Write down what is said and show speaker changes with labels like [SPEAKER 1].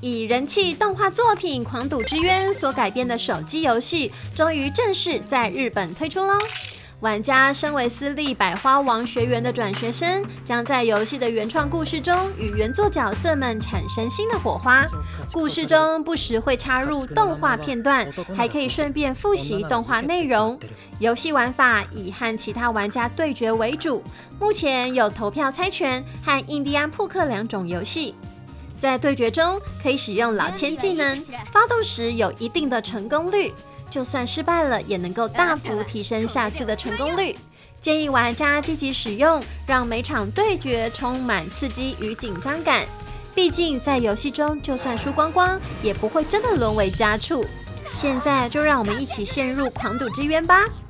[SPEAKER 1] 以人气动画作品《狂赌之渊》所改编的手机游戏，终于正式在日本推出喽！玩家身为私立百花王学园的转学生，将在游戏的原创故事中与原作角色们产生新的火花。故事中不时会插入动画片段，还可以顺便复习动画内容。游戏玩法以和其他玩家对决为主，目前有投票猜拳和印第安扑克2种游戏。在对决中可以使用老千技能，发动时有一定的成功率。就算失败了，也能够大幅提升下次的成功率。建议玩家积极使用，让每场对决充满刺激与紧张感。毕竟在游戏中，就算输光光，也不会真的沦为家畜。现在就让我们一起陷入狂赌之渊吧！